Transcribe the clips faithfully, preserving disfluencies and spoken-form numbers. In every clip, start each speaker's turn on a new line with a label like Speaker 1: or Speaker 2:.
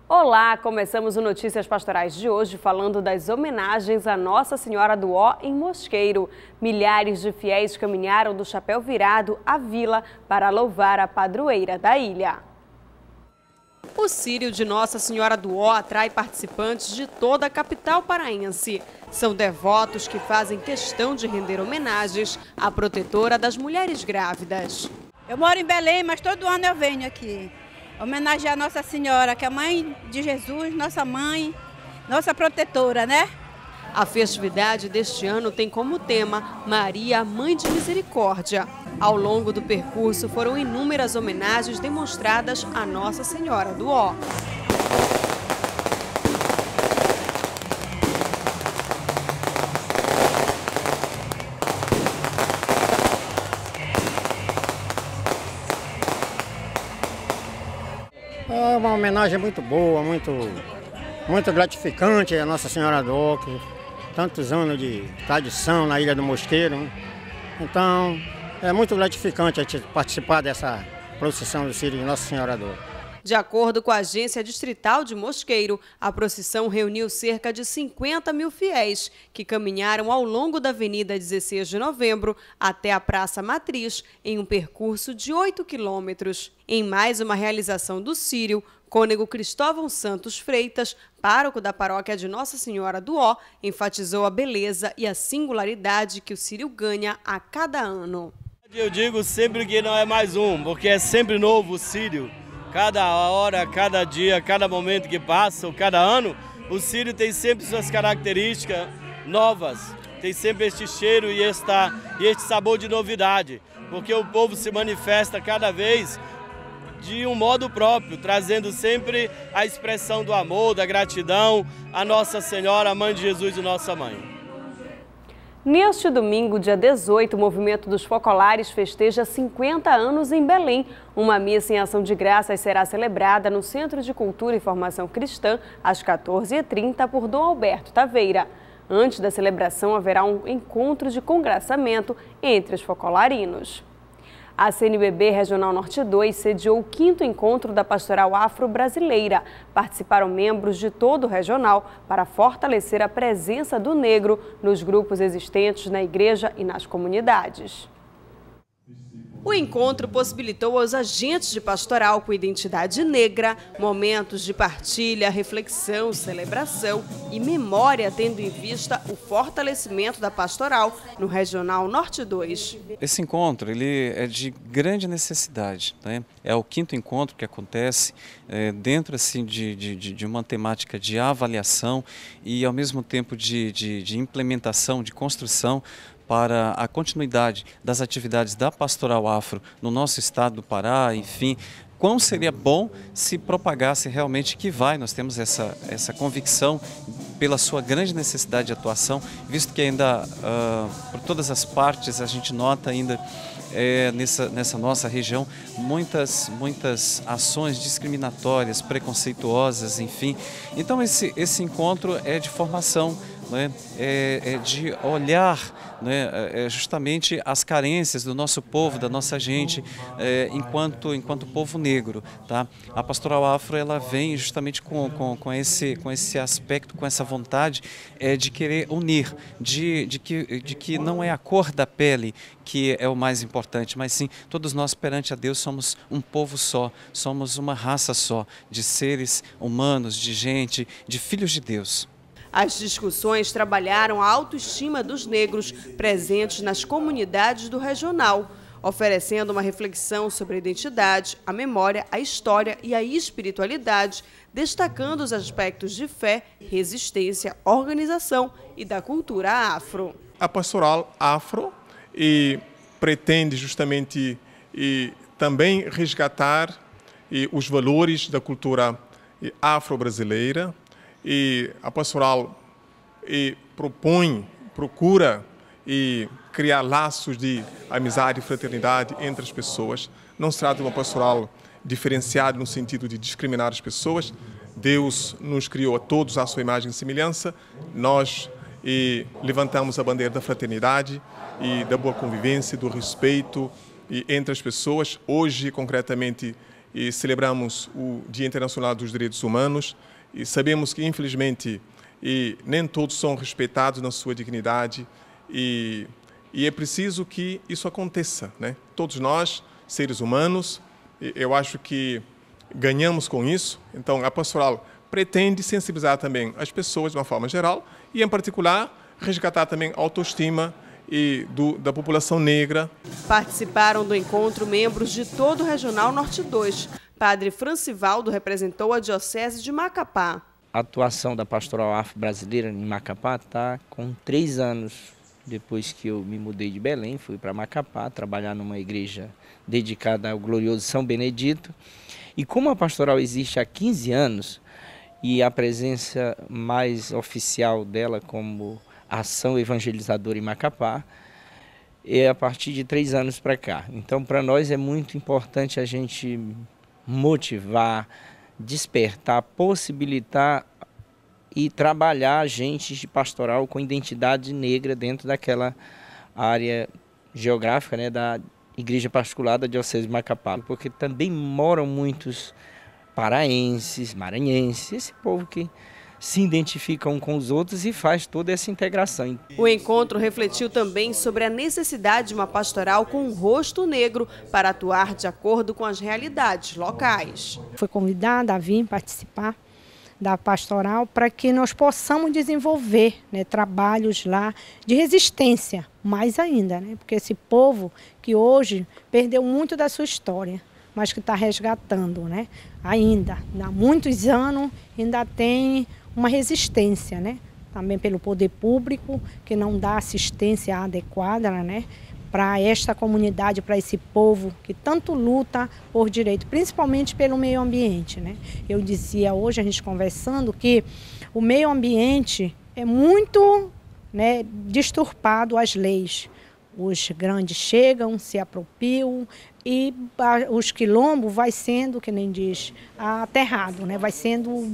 Speaker 1: Olá, começamos o Notícias Pastorais de hoje falando das homenagens a Nossa Senhora do Ó em Mosqueiro. Milhares de fiéis caminharam do chapéu virado à vila para louvar a padroeira da ilha. O Círio de Nossa Senhora do Ó atrai participantes de toda a capital paraense. São devotos que fazem questão de render homenagens à protetora das mulheres grávidas.
Speaker 2: Eu moro em Belém, mas todo ano eu venho aqui homenagear Nossa Senhora, que é a mãe de Jesus, nossa mãe, nossa protetora, né?
Speaker 1: A festividade deste ano tem como tema Maria, Mãe de Misericórdia. Ao longo do percurso foram inúmeras homenagens demonstradas a Nossa Senhora do Ó.
Speaker 3: É uma homenagem muito boa, muito, muito gratificante a Nossa Senhora do Ó, que tantos anos de tradição na Ilha do Mosqueiro. Então, é muito gratificante a gente participar dessa procissão do Círio de Nossa Senhora do Ó.
Speaker 1: De acordo com a Agência Distrital de Mosqueiro, a procissão reuniu cerca de cinquenta mil fiéis que caminharam ao longo da Avenida dezesseis de Novembro até a Praça Matriz, em um percurso de oito quilômetros. Em mais uma realização do Círio, cônego Cristóvão Santos Freitas, pároco da paróquia de Nossa Senhora do Ó, enfatizou a beleza e a singularidade que o Círio ganha a cada ano.
Speaker 4: Eu digo sempre que não é mais um, porque é sempre novo o Círio. Cada hora, cada dia, cada momento que passa, cada ano, o Círio tem sempre suas características novas. Tem sempre este cheiro e, esta, e este sabor de novidade, porque o povo se manifesta cada vez de um modo próprio, trazendo sempre a expressão do amor, da gratidão à Nossa Senhora, a Mãe de Jesus e Nossa Mãe.
Speaker 1: Neste domingo, dia dezoito, o Movimento dos Focolares festeja cinquenta anos em Belém. Uma missa em ação de graças será celebrada no Centro de Cultura e Formação Cristã, às quatorze e trinta, por Dom Alberto Taveira. Antes da celebração, haverá um encontro de congraçamento entre os focolarinos. A C N B B Regional Norte dois sediou o quinto encontro da Pastoral Afro-Brasileira. Participaram membros de todo o regional para fortalecer a presença do negro nos grupos existentes na igreja e nas comunidades. O encontro possibilitou aos agentes de pastoral com identidade negra momentos de partilha, reflexão, celebração e memória, tendo em vista o fortalecimento da pastoral no Regional Norte dois.
Speaker 5: Esse encontro ele é de grande necessidade, né? É o quinto encontro que acontece é, dentro assim, de, de, de uma temática de avaliação e ao mesmo tempo de, de, de implementação, de construção para a continuidade das atividades da Pastoral Afro no nosso estado do Pará, enfim, quão seria bom se propagasse realmente que vai, nós temos essa, essa convicção pela sua grande necessidade de atuação, visto que ainda, uh, por todas as partes, a gente nota ainda é, nessa, nessa nossa região muitas, muitas ações discriminatórias, preconceituosas, enfim. Então esse, esse encontro é de formação, né? é, é de olhar, né, é justamente as carências do nosso povo, da nossa gente, é, enquanto, enquanto povo negro. Tá? A Pastoral Afro ela vem justamente com, com, com, esse, com esse aspecto, com essa vontade é, de querer unir, de, de, que, de que não é a cor da pele que é o mais importante, mas sim, todos nós perante a Deus somos um povo só, somos uma raça só, de seres humanos, de gente, de filhos de Deus.
Speaker 1: As discussões trabalharam a autoestima dos negros presentes nas comunidades do regional, oferecendo uma reflexão sobre a identidade, a memória, a história e a espiritualidade, destacando os aspectos de fé, resistência, organização e da cultura afro.
Speaker 6: A Pastoral Afro e pretende justamente e também resgatar e, os valores da cultura afro-brasileira. E a pastoral e propõe, procura e criar laços de amizade e fraternidade entre as pessoas. Não se trata de uma pastoral diferenciada no sentido de discriminar as pessoas. Deus nos criou a todos à sua imagem e semelhança. Nós e, levantamos a bandeira da fraternidade e da boa convivência, do respeito e, entre as pessoas. Hoje, concretamente, e celebramos o Dia Internacional dos Direitos Humanos e sabemos que, infelizmente, e nem todos são respeitados na sua dignidade e, e é preciso que isso aconteça, né? Todos nós, seres humanos, eu acho que ganhamos com isso. Então, a pastoral pretende sensibilizar também as pessoas de uma forma geral e, em particular, resgatar também a autoestima e do, da população negra.
Speaker 1: Participaram do encontro membros de todo o Regional Norte dois. Padre Francivaldo representou a Diocese de Macapá.
Speaker 7: A atuação da Pastoral Afro-Brasileira em Macapá está com três anos. Depois que eu me mudei de Belém, fui para Macapá trabalhar numa igreja dedicada ao glorioso São Benedito. E como a pastoral existe há quinze anos, e a presença mais oficial dela como ação evangelizadora em Macapá, é a partir de três anos para cá. Então, para nós é muito importante a gente motivar, despertar, possibilitar e trabalhar agentes de pastoral com identidade negra dentro daquela área geográfica, né, da Igreja Particular da Diocese de Macapá, porque também moram muitos paraenses, maranhenses, esse povo que se identifica um com os outros e faz toda essa integração.
Speaker 1: O encontro refletiu também sobre a necessidade de uma pastoral com um rosto negro para atuar de acordo com as realidades locais.
Speaker 8: Fui convidada a vir participar da pastoral para que nós possamos desenvolver, né, trabalhos lá de resistência, mais ainda, né, porque esse povo que hoje perdeu muito da sua história, mas que está resgatando, né, ainda, há muitos anos, ainda tem uma resistência, né, também pelo poder público, que não dá assistência adequada, né, para esta comunidade, para esse povo que tanto luta por direito, principalmente pelo meio ambiente, né? Eu dizia hoje, a gente conversando, que o meio ambiente é muito, né, disturpado às leis. Os grandes chegam, se apropriam e os quilombos vai sendo, que nem diz, aterrado, né? Vai sendo,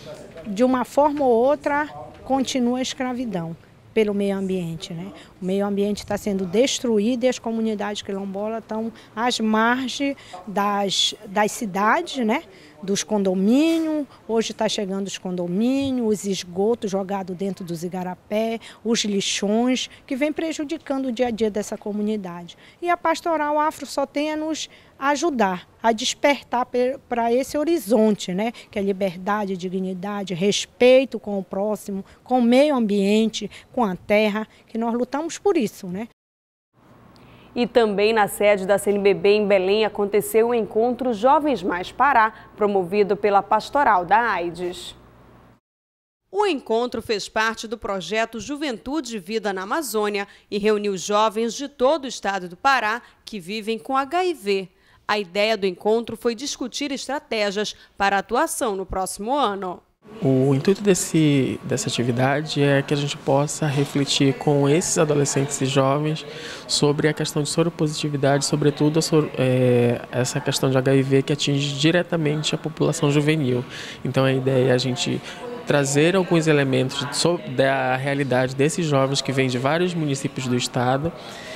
Speaker 8: de uma forma ou outra, continua a escravidão pelo meio ambiente, né? O meio ambiente está sendo destruído e as comunidades quilombolas estão às margens das, das cidades, né? Dos condomínios. Hoje está chegando os condomínios, os esgotos jogados dentro dos igarapé, os lixões, que vem prejudicando o dia a dia dessa comunidade. E a pastoral afro só tem a nos ajudar a despertar para esse horizonte, né? Que é liberdade, dignidade, respeito com o próximo, com o meio ambiente, com a terra, que nós lutamos por isso, né?
Speaker 1: E também na sede da C N B B em Belém aconteceu o encontro Jovens Mais Pará, promovido pela Pastoral da AIDS. O encontro fez parte do projeto Juventude e Vida na Amazônia e reuniu jovens de todo o estado do Pará que vivem com H I V. A ideia do encontro foi discutir estratégias para a atuação no próximo ano.
Speaker 9: O intuito desse, dessa atividade é que a gente possa refletir com esses adolescentes e jovens sobre a questão de soropositividade, sobretudo a soro, é, essa questão de H I V que atinge diretamente a população juvenil. Então a ideia é a gente trazer alguns elementos da realidade desses jovens que vêm de vários municípios do estado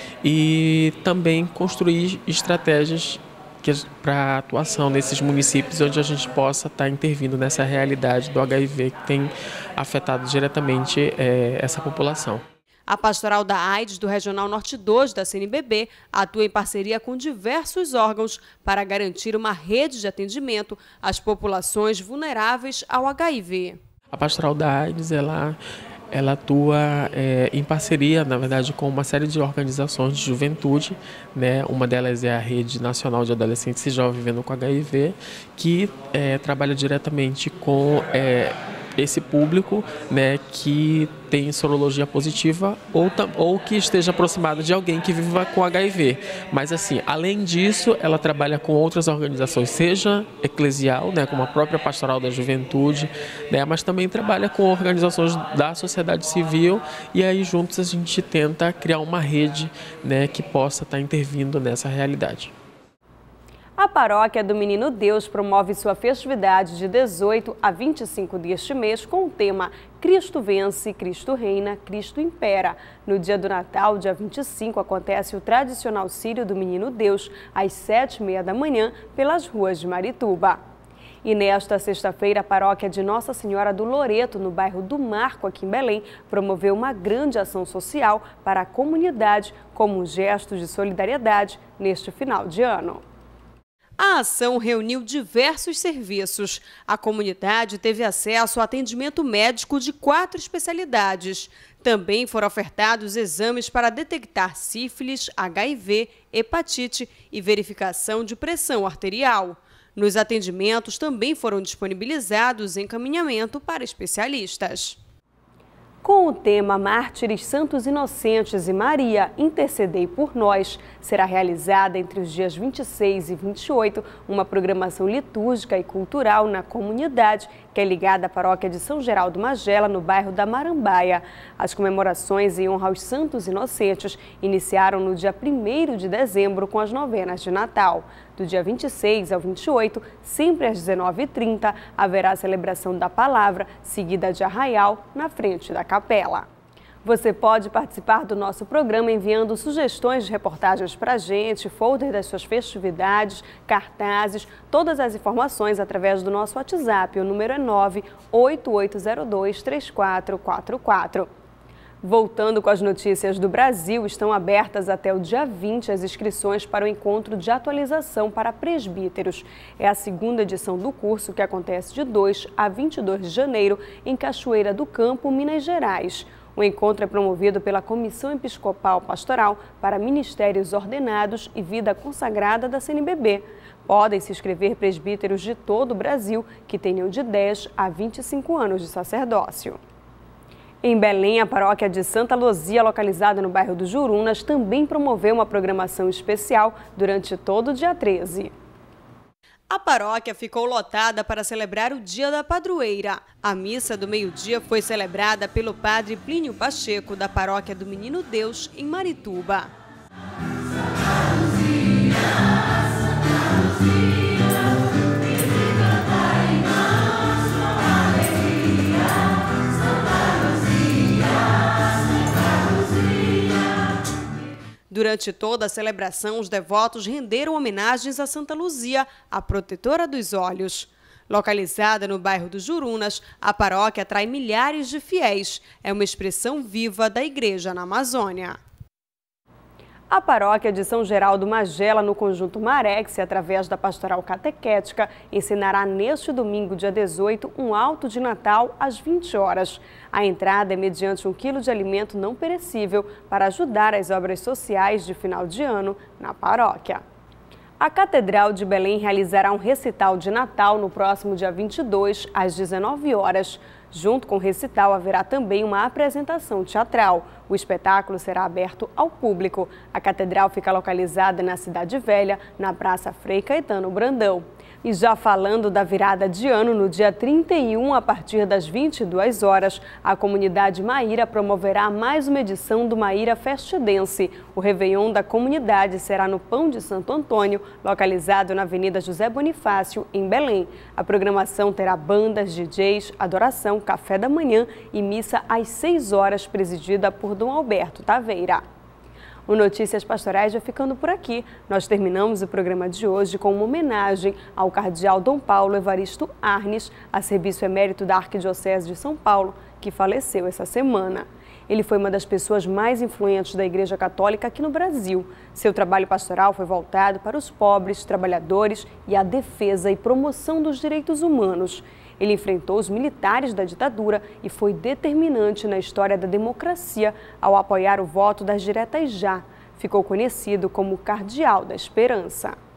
Speaker 9: e também construir estratégias para atuação nesses municípios onde a gente possa estar intervindo nessa realidade do H I V que tem afetado diretamente é, essa população.
Speaker 1: A Pastoral da AIDS do Regional Norte dois da C N B B atua em parceria com diversos órgãos para garantir uma rede de atendimento às populações vulneráveis ao H I V.
Speaker 9: A Pastoral da AIDS, ela... Ela atua é, em parceria, na verdade, com uma série de organizações de juventude, né? Uma delas é a Rede Nacional de Adolescentes e Jovens Vivendo com H I V, que é, trabalha diretamente com é, esse público, né, que tem sorologia positiva ou, ou que esteja aproximado de alguém que viva com H I V. Mas, assim, além disso, ela trabalha com outras organizações, seja eclesial, né, como a própria Pastoral da Juventude, né, mas também trabalha com organizações da sociedade civil e aí juntos a gente tenta criar uma rede, né, que possa estar intervindo nessa realidade.
Speaker 1: A Paróquia do Menino Deus promove sua festividade de dezoito a vinte e cinco deste mês com o tema Cristo Vence, Cristo Reina, Cristo Impera. No dia do Natal, dia vinte e cinco, acontece o tradicional Círio do Menino Deus, às sete e meia da manhã, pelas ruas de Marituba. E nesta sexta-feira, a Paróquia de Nossa Senhora do Loreto, no bairro do Marco, aqui em Belém, promoveu uma grande ação social para a comunidade como um gesto de solidariedade neste final de ano. A ação reuniu diversos serviços. A comunidade teve acesso ao atendimento médico de quatro especialidades. Também foram ofertados exames para detectar sífilis, H I V, hepatite e verificação de pressão arterial. Nos atendimentos também foram disponibilizados encaminhamento para especialistas. Com o tema Mártires Santos Inocentes e Maria, intercedei por nós, será realizada entre os dias vinte e seis e vinte e oito uma programação litúrgica e cultural na comunidade, que é ligada à paróquia de São Geraldo Magela, no bairro da Marambaia. As comemorações em honra aos Santos Inocentes iniciaram no dia primeiro de dezembro com as novenas de Natal. Do dia vinte e seis ao vinte e oito, sempre às dezenove e trinta, haverá a celebração da palavra, seguida de arraial, na frente da capela. Você pode participar do nosso programa enviando sugestões de reportagens para a gente, folder das suas festividades, cartazes, todas as informações através do nosso WhatsApp. O número é nove oito oito zero dois três quatro quatro quatro. Voltando com as notícias do Brasil, estão abertas até o dia vinte as inscrições para o encontro de atualização para presbíteros. É a segunda edição do curso que acontece de dois a vinte e dois de janeiro em Cachoeira do Campo, Minas Gerais. O encontro é promovido pela Comissão Episcopal Pastoral para Ministérios Ordenados e Vida Consagrada da C N B B. Podem se inscrever presbíteros de todo o Brasil que tenham de dez a vinte e cinco anos de sacerdócio. Em Belém, a paróquia de Santa Luzia, localizada no bairro do Jurunas, também promoveu uma programação especial durante todo o dia treze. A paróquia ficou lotada para celebrar o Dia da Padroeira. A missa do meio-dia foi celebrada pelo padre Plínio Pacheco, da paróquia do Menino Deus, em Marituba. Durante toda a celebração, os devotos renderam homenagens a Santa Luzia, a protetora dos olhos. Localizada no bairro do Jurunas, a paróquia atrai milhares de fiéis. É uma expressão viva da igreja na Amazônia. A paróquia de São Geraldo Magela, no conjunto Marex, através da pastoral catequética, ensinará neste domingo, dia dezoito, um alto de Natal às vinte horas. A entrada é mediante um quilo de alimento não perecível para ajudar as obras sociais de final de ano na paróquia. A Catedral de Belém realizará um recital de Natal no próximo dia vinte e dois, às dezenove horas. Junto com o recital, haverá também uma apresentação teatral. O espetáculo será aberto ao público. A catedral fica localizada na Cidade Velha, na Praça Frei Caetano Brandão. E já falando da virada de ano, no dia trinta e um, a partir das vinte e duas horas, a comunidade Maíra promoverá mais uma edição do Maíra Festidense. O Réveillon da comunidade será no Pão de Santo Antônio, localizado na Avenida José Bonifácio, em Belém. A programação terá bandas, D Js, adoração, café da manhã e missa às seis horas, presidida por Dom Alberto Taveira. O Notícias Pastorais vai ficando por aqui. Nós terminamos o programa de hoje com uma homenagem ao cardeal Dom Paulo Evaristo Arnes, arcebispo emérito da Arquidiocese de São Paulo, que faleceu essa semana. Ele foi uma das pessoas mais influentes da Igreja Católica aqui no Brasil. Seu trabalho pastoral foi voltado para os pobres, trabalhadores e a defesa e promoção dos direitos humanos. Ele enfrentou os militares da ditadura e foi determinante na história da democracia ao apoiar o voto das diretas já. Ficou conhecido como Cardeal da Esperança.